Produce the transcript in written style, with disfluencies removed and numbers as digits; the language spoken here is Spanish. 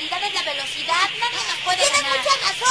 habilidad es la velocidad. Nadie nos puede Tienes ganar. mucha razón.